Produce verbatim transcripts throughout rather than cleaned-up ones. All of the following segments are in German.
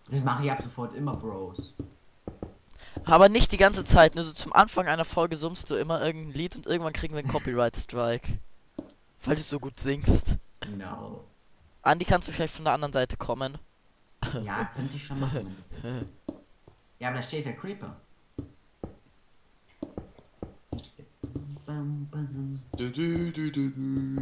Das mache ich ab sofort immer, Bros. Aber nicht die ganze Zeit, nur so zum Anfang einer Folge summst du immer irgendein Lied und irgendwann kriegen wir einen Copyright-Strike. Weil du so gut singst. No. Andi, kannst du vielleicht von der anderen Seite kommen? Ja, könnte ich schon machen. Ja, aber da steht ja Creeper. Du, du, du, du, du.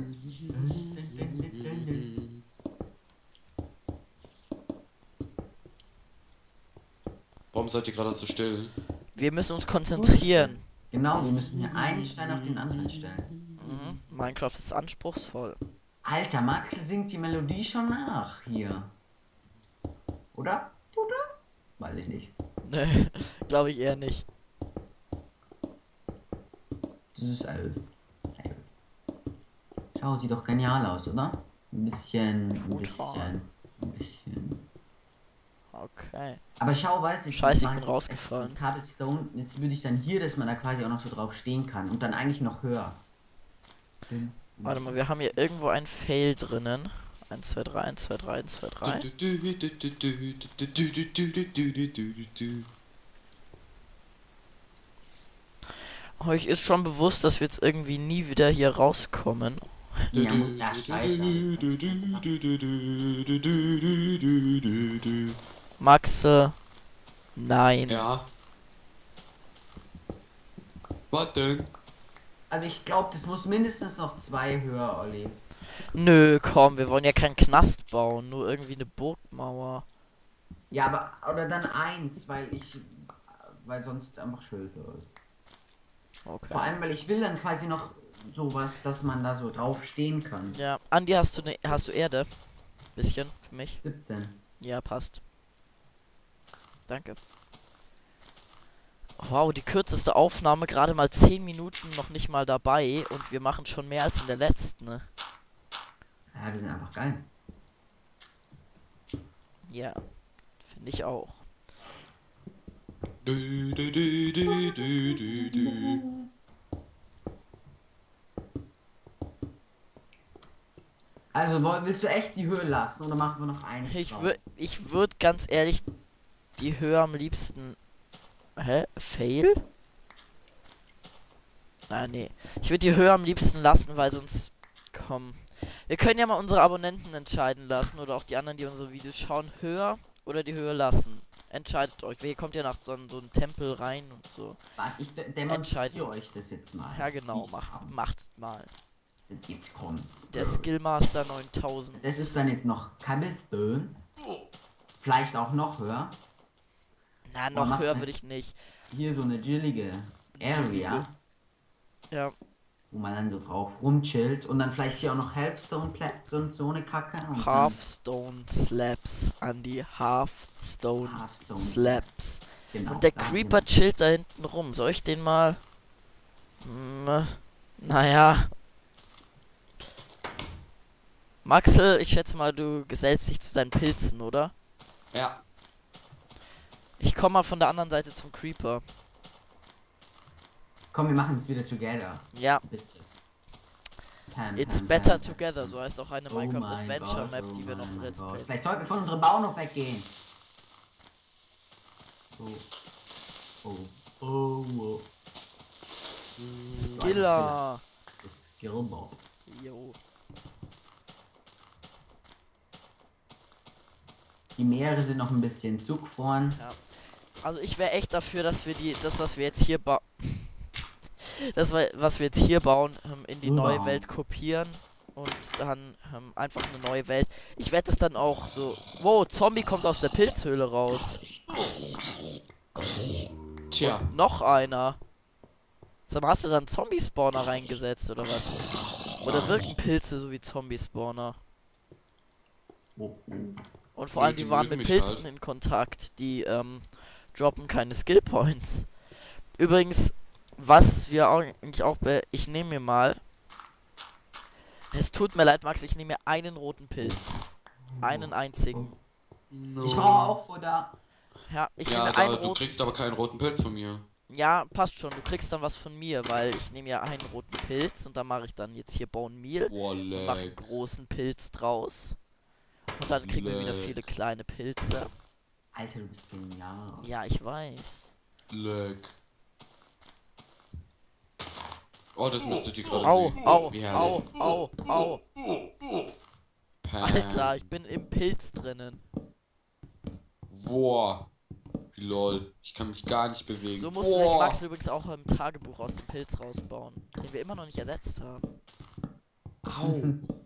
Warum seid ihr gerade so still? Wir müssen uns konzentrieren. Genau, wir müssen hier einen Stein auf den anderen stellen. Mhm. Minecraft ist anspruchsvoll. Alter, Max singt die Melodie schon nach hier. Oder? Oder? Weiß ich nicht. Nö, glaube ich eher nicht. Das ist elf. Schau, sieht doch genial aus, oder? Ein bisschen, ein bisschen, ein bisschen. Okay. Aber schau, weiß ich. Scheiße, ich mal, bin rausgefallen. Cobblestone, jetzt würde ich dann hier, dass man da quasi auch noch so drauf stehen kann und dann eigentlich noch höher. Warte mal, wir haben hier irgendwo ein Fail drinnen. eins, zwei, drei, eins, zwei, drei, eins, zwei, drei. Euch ist schon bewusst, dass wir jetzt irgendwie nie wieder hier rauskommen. Ja, ja, scheiße. Maxe. Nein. Ja. Was denn? Also ich glaube, das muss mindestens noch zwei höher, Olli. Nö, komm, wir wollen ja keinen Knast bauen, nur irgendwie eine Burgmauer. Ja, aber, oder dann eins, weil ich, weil sonst einfach Schilfe ist. Okay. Vor allem, weil ich will dann quasi noch sowas, dass man da so drauf stehen kann. Ja, Andi, hast du ne, hast du Erde? Bisschen für mich. siebzehn. Ja, passt. Danke. Wow, die kürzeste Aufnahme, gerade mal zehn Minuten noch nicht mal dabei und wir machen schon mehr als in der letzten. Ne? Ja, die sind einfach geil. Ja, finde ich auch. Du, du, du, du, du, du, du. Also woll- willst du echt die Höhe lassen oder machen wir noch einen? Ich drauf? würde ich würd ganz ehrlich die Höhe am liebsten... Hä? Fail? Ah, nee. Ich würde die Höhe am liebsten lassen, weil sonst... Komm. Wir können ja mal unsere Abonnenten entscheiden lassen oder auch die anderen, die unsere Videos schauen. Höher oder die Höhe lassen. Entscheidet euch. Ihr kommt ja nach so, so einem Tempel rein und so. Warte, ich de- Entscheidet. demonstriere euch das jetzt mal. Ja, genau. Dies Macht, haben. macht mal. Jetzt kommt's. Der Skillmaster neuntausend. Das ist dann jetzt noch Cobblestone. Vielleicht auch noch höher. Na, Oder noch macht höher man- würde ich nicht. Hier so eine chillige Area, Ja. wo man dann so drauf rumchillt. Und dann vielleicht hier auch noch Helpstone-Plätze und so eine Kacke. Und dann Hearthstone Slaps, Andy. Hearthstone Hearthstone Slaps. Genau, Und der da Creeper sind- chillt da hinten rum. Soll ich den mal... Hm, naja. Maxel, ich schätze mal, du gesellst dich zu deinen Pilzen, oder? Ja. Ich komme mal von der anderen Seite zum Creeper. Komm, wir machen es wieder together. Ja, Bitches. Pam, it's pam, better pam, pam, together. pam. So heißt auch eine Oh Minecraft mein Adventure Gott, Map, oh die wir noch mein Let's Gott. Play. Vielleicht sollten wir von unserem Bau noch weggehen. Oh. Oh. Oh. oh. Skiller. Skillbob. Jo. Die Meere sind noch ein bisschen zugefroren. Ja. Also ich wäre echt dafür, dass wir die, das was wir jetzt hier bauen, das wa- was wir jetzt hier bauen, ähm, in die neue Wow. Welt kopieren und dann ähm, einfach eine neue Welt. Ich werde es dann auch so. Wow, Zombie kommt aus der Pilzhöhle raus. Tja. Noch einer. Sag mal, hast du dann Zombie-Spawner reingesetzt oder was? Oder wirken Pilze so wie Zombie-Spawner? Oh, oh. Und vor Ja, allem, die die waren mögen mit mich Pilzen halt. in Kontakt. Die ähm, droppen keine Skill Points. Übrigens, was wir auch, eigentlich auch... Be ich nehme mir mal... Es tut mir leid, Max, ich nehme mir einen roten Pilz. Einen einzigen. No. Ich brauche auch Futter. Ja, ich Ja, nehme da, einen du roten... kriegst aber keinen roten Pilz von mir. Ja, passt schon. Du kriegst dann was von mir, weil ich nehme ja einen roten Pilz und da mache ich dann jetzt hier Bone Meal. Boah, Und mache einen leck. großen Pilz draus. Und dann kriegen wir wieder Leck. viele kleine Pilze. Alter, du bist genial. Ja, ich weiß. Leck. Oh, das müsst ihr die gerade Au, sehen. au, Wie au, herrlich. au, au. Pam. Alter, ich bin im Pilz drinnen. Boah. Lol. Ich kann mich gar nicht bewegen. So musste sich Boah. Max übrigens auch im Tagebuch aus dem Pilz rausbauen, den wir immer noch nicht ersetzt haben. Au.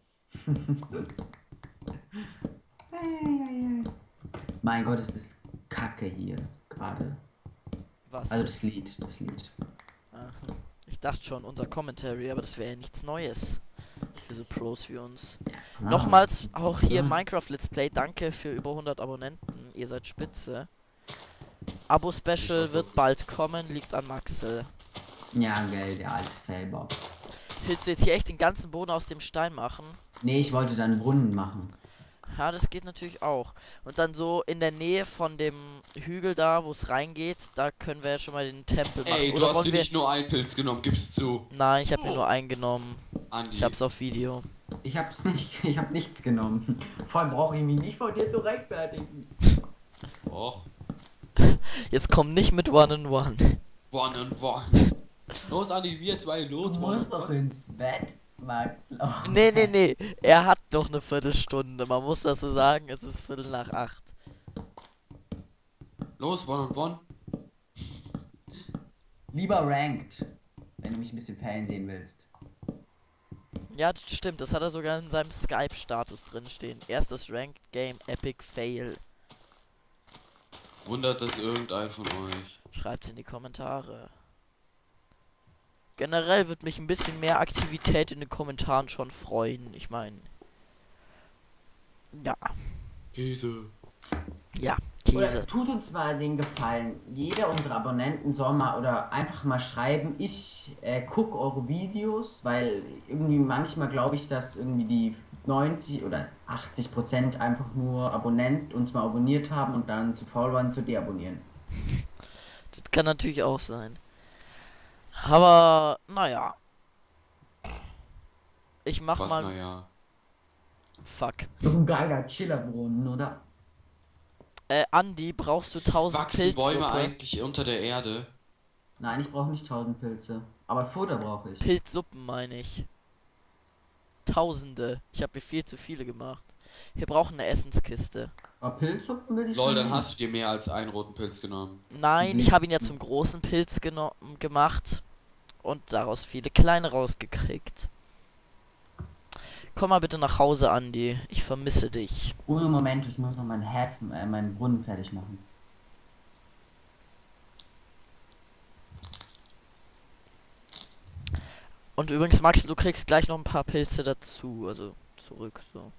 Mein Gott, ist das Kacke hier gerade. Was? Also das Lied, das Lied. Ah, ich dachte schon, unser Commentary, aber das wäre ja nichts Neues für so Pros wie uns. Ah. Nochmals auch hier Ja. Minecraft Let's Play, danke für über hundert Abonnenten, ihr seid spitze. Abo-Special Ich weiß wird auch. bald kommen, liegt an Maxel. Ja, geil, der alte Failbob. Willst du jetzt hier echt den ganzen Boden aus dem Stein machen? Nee, ich wollte dann einen Brunnen machen. Ja, das geht natürlich auch. Und dann so in der Nähe von dem Hügel da, wo es reingeht, da können wir ja schon mal den Tempel machen. Ey, du Oder hast wollen dir wir... nicht nur einen Pilz genommen, gib's zu. Nein, ich habe mir nur eingenommen. Andi. Ich hab's auf Video. Ich hab's nicht, ich hab nichts genommen. Vor allem brauche ich mich nicht vor dir zu rechtfertigen. Och. Jetzt komm nicht mit One and One. One and one. Los, Andi, wir zwei, los, Du one musst and doch one. ins Bett, Max. Oh. Nee, nee, nee. Er hat doch eine Viertelstunde. Man muss dazu sagen, es ist Viertel nach acht. Los, one and one. Lieber ranked, wenn du mich ein bisschen failen sehen willst. Ja, das stimmt. Das hat er sogar in seinem Skype-Status drin stehen. Erstes Ranked Game Epic Fail. Wundert das irgendein von euch? Schreibt's in die Kommentare. Generell wird mich ein bisschen mehr Aktivität in den Kommentaren schon freuen. Ich meine. Ja, Käse. ja, Käse. Oder tut uns mal den Gefallen, jeder unserer Abonnenten soll mal oder einfach mal schreiben, ich äh, gucke eure Videos, weil irgendwie manchmal glaube ich, dass irgendwie die neunzig oder achtzig Prozent einfach nur Abonnent uns mal abonniert haben und dann zu faul waren zu deabonnieren. Das kann natürlich auch sein. Aber, naja. Ich mach Was, mal. naja. Fuck. So ein geiler Chillerbrunnen, oder? Äh, Andi, brauchst du tausend Wachsen Bäume Pilzsuppe? eigentlich unter der Erde? Nein, ich brauche nicht tausend Pilze. Aber Futter brauche ich. Pilzsuppen meine ich. Tausende. Ich habe mir viel zu viele gemacht. Wir brauchen eine Essenskiste. Aber Pilzsuppen will ich Lol, schon dann nehmen. hast du dir mehr als einen roten Pilz genommen. Nein, ich habe ihn ja zum großen Pilz geno- gemacht und daraus viele kleine rausgekriegt. Komm mal bitte nach Hause, Andi. Ich vermisse dich. Ohne Moment, ich muss noch meinen Häfen, äh, meinen Brunnen fertig machen. Und übrigens, Max, du kriegst gleich noch ein paar Pilze dazu, also zurück, so.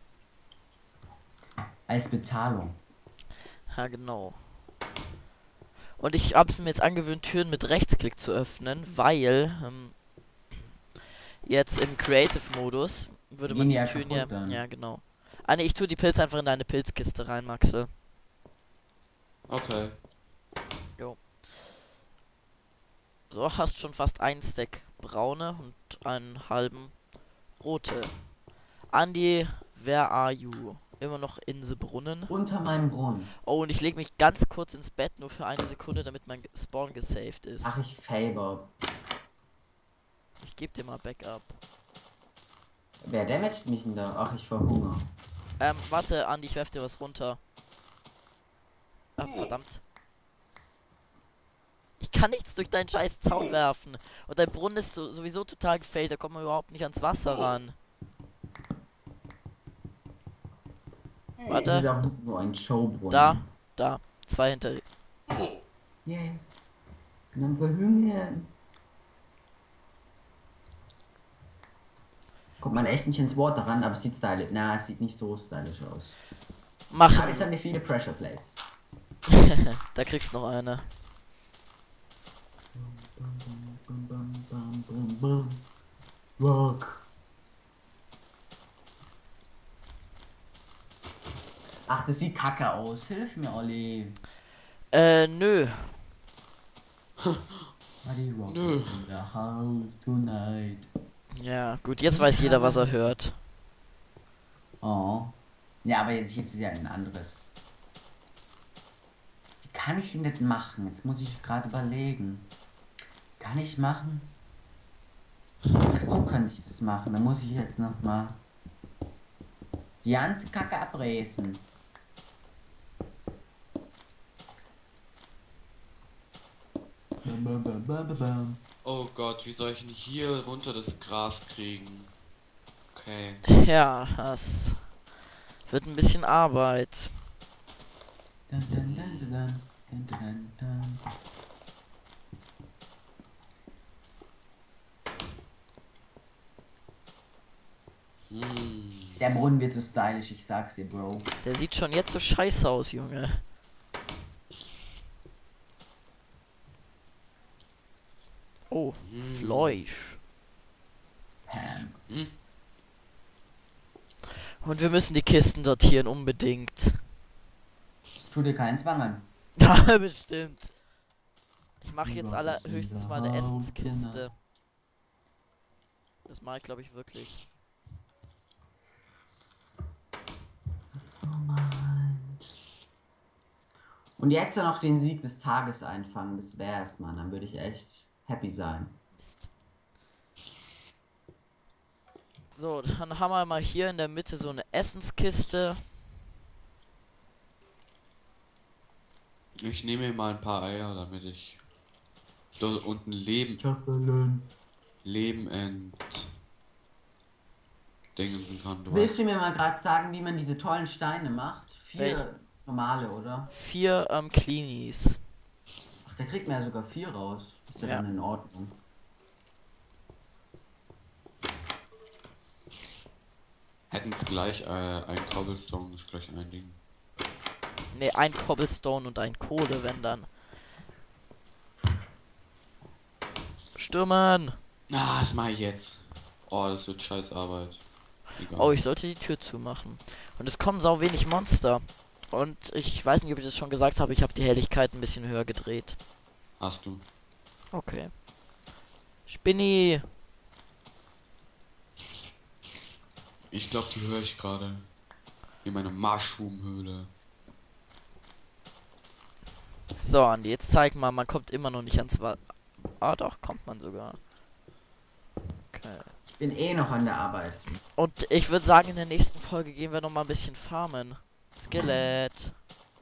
Als Bezahlung. Ja, genau. Und ich habe mir jetzt angewöhnt, Türen mit Rechtsklick zu öffnen, weil ähm, jetzt im Creative-Modus würde man Gehen die die ja Türen ja... kaputt dann. Ja, genau. Ah, ne, ich tue die Pilze einfach in deine Pilzkiste rein, Maxe. Okay. So, hast schon fast ein Stack braune und einen halben rote. Andi, where are you? Immer noch in the Brunnen. Unter meinem Brunnen. Oh, und ich lege mich ganz kurz ins Bett, nur für eine Sekunde, damit mein Spawn gesaved ist. Ach, ich favor. Ich gebe dir mal Backup. Wer damaged mich denn da? Ach, ich verhungere. Ähm, warte, Andi, ich werf dir was runter. Ah, verdammt. Ich kann nichts durch deinen scheiß Zaun werfen. Und dein Brunnen ist so, sowieso total gefällt, da kommt man überhaupt nicht ans Wasser ran. Das ist Warte, auch nur ein Showbrunnen. da, da, zwei hinter dir. Yeah. Und dann verhungern. Kommt man echt nicht ins Water ran, aber es sieht stylisch. Na, es sieht nicht so stylisch aus. Mach. Aber jetzt haben wir viele Pressure Plates. Da kriegst du noch eine. Bum, bum, bum, bum, bum. Rock. Ach, das sieht kacke aus. Hilf mir, Olli. Äh, nö. Olli rock Nö. in the house tonight. Ja, gut, jetzt weiß jeder, was er hört. Oh. Ja, aber jetzt, jetzt ist ja ein anderes. kann ich ihn nicht machen? Jetzt muss ich gerade überlegen. Kann ich machen? Ach, so könnte ich das machen. Dann muss ich jetzt noch mal die ganze Kacke abbrechen. Oh Gott, wie soll ich denn hier runter das Gras kriegen? Okay. Ja, das wird ein bisschen Arbeit. Dun, dun, dun, dun, dun, dun, dun. Hm. Der Brunnen wird so stylisch, ich sag's dir, Bro. Der sieht schon jetzt so scheiße aus, Junge. Oh, Hm. Fleisch. Pam. Hm. Und wir müssen die Kisten sortieren, unbedingt. Tu dir keinen Zwang an. Ja, bestimmt. Ich mache jetzt Ja, aller das höchstens ist mal eine ja Essenskiste. Das mache ich, glaube ich, wirklich. Oh Mann. Und jetzt noch den Sieg des Tages einfangen, das wär's, Mann. Dann würde ich echt happy sein. Mist. So, dann haben wir mal hier in der Mitte so eine Essenskiste. Ich nehme mir mal ein paar Eier, damit ich dort unten leben, Chocolate. leben and Dingen kann. Du Willst weißt. du mir mal gerade sagen, wie man diese tollen Steine macht? Vier Welche? normale, oder? Vier ähm, Cleanies. Ach, da kriegt man ja sogar vier raus. Ist ja, Ja. dann in Ordnung. Hätten es gleich äh, ein Cobblestone ist gleich ein Ding. Ne, ein Cobblestone und ein Kohle, wenn dann. Stürmen! Ah, das mache ich jetzt. Oh, das wird scheiß Arbeit. Egal. Oh, ich sollte die Tür zumachen. Und es kommen sau wenig Monster. Und ich weiß nicht, ob ich das schon gesagt habe, ich habe die Helligkeit ein bisschen höher gedreht. Hast du. Okay. Spinni! Ich glaube, die höre ich gerade. In meiner Mushroom-Höhle. So, Andi, jetzt zeig mal, man kommt immer noch nicht ans Wasser. Ah, doch, kommt man sogar. Okay. Ich bin eh noch an der Arbeit. Und ich würde sagen, in der nächsten Folge gehen wir noch mal ein bisschen farmen. Skelett.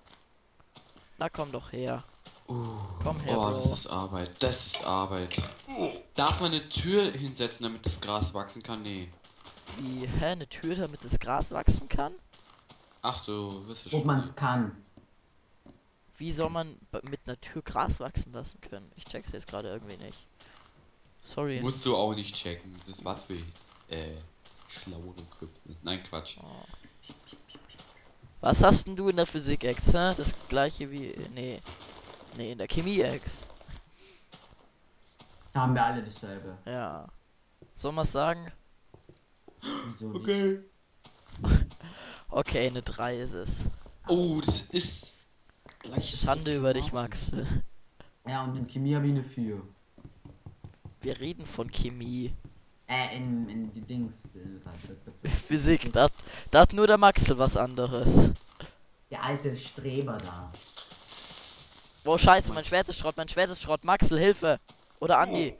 Na, komm doch her. Uh, Komm her, oh, Bro. das ist Arbeit. Das ist Arbeit. Darf man eine Tür hinsetzen, damit das Gras wachsen kann? Nee. Wie, hä, eine Tür, damit das Gras wachsen kann? Ach du, wirst du Ob schon. man es kann. Wie soll man b- mit einer Tür Gras wachsen lassen können? Ich check's jetzt gerade irgendwie nicht. Sorry. Musst du auch nicht checken. Das war für äh, schlaue Köpfe. Nein, Quatsch. Oh. Was hast denn du in der Physik-Ex, hä? Das gleiche wie. Nee. Nee, in der Chemie-Ex. Da haben wir alle dasselbe. Ja. Soll man's sagen? Wieso nicht? Okay. Okay, eine drei ist es. Oh, das ist gleich. Schande über dich, Max. Ja, und in Chemie habe ich eine vier. Wir reden von Chemie. Äh, in, in die Dings. äh, Physik, da, da hat nur der Maxel was anderes. Der alte Streber da. Boah, scheiße, mein Schwert ist Schrott, mein Schwert ist Schrott. Maxel, Hilfe! Oder Andi.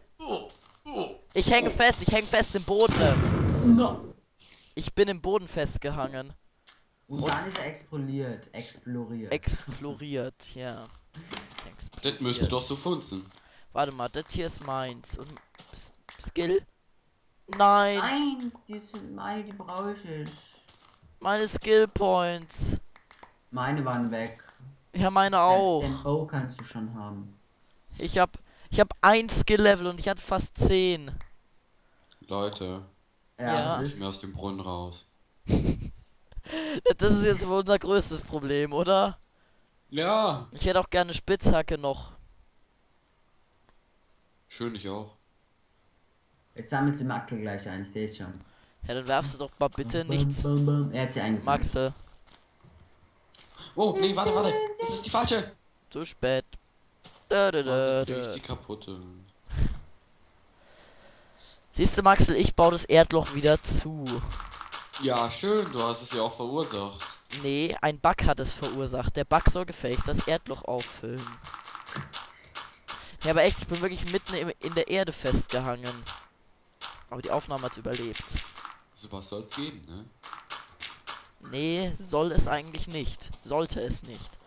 Ich hänge fest, ich hänge fest im Boden. No. Ich bin im Boden festgehangen. Und dann ist er explodiert. Exploriert. Exploriert, ja. Das müsste doch so funzen. Warte mal, das hier ist meins. Und S- Skill? Nein, Nein, die sind meine, die brauche ich. meine Skill Points. Meine waren weg. Ja, meine Den auch. Bow kannst du schon haben. Ich hab, ich hab ein Skill Level und ich hatte fast zehn. Leute, Ja, Ja. das ich ist. mir aus dem Brunnen raus. Das ist jetzt wohl unser größtes Problem, oder? Ja. Ich hätte auch gerne Spitzhacke noch. Schön, ich auch. Jetzt sammelt sie Maxel gleich ein, ich sehe es schon. Ja, dann werfst du doch mal bitte nichts. Bam, bam, bam. Er hat sie eingesammelt. Maxel, Oh, nee, warte, warte. Das ist die falsche. zu spät. Da, da, Oh, da, jetzt krieg ich da. die kaputte. Siehst du, Maxel, ich baue das Erdloch wieder zu. Ja, schön, du hast es ja auch verursacht. Nee, ein Bug hat es verursacht. Der Bug soll gefälligst das Erdloch auffüllen. Ja, aber echt, ich bin wirklich mitten im, in der Erde festgehangen. Aber die Aufnahme hat überlebt. So was soll's geben, ne? Nee, soll es eigentlich nicht. Sollte es nicht.